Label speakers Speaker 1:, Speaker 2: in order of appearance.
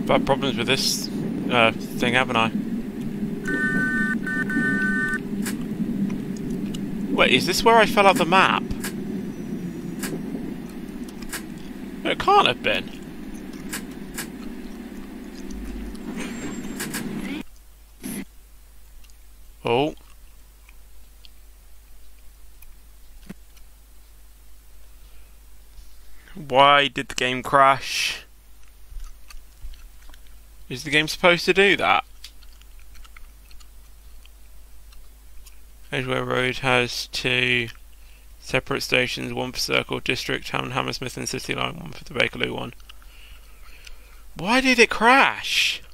Speaker 1: I've had problems with this thing, haven't I? Wait, is this where I fell out the map? No, it can't have been. Oh. Why did the game crash? Is the game supposed to do that? Edgware Road has 2 separate stations, 1 for Circle, District, Hammersmith and City Line, 1 for the Bakerloo one. Why did it crash?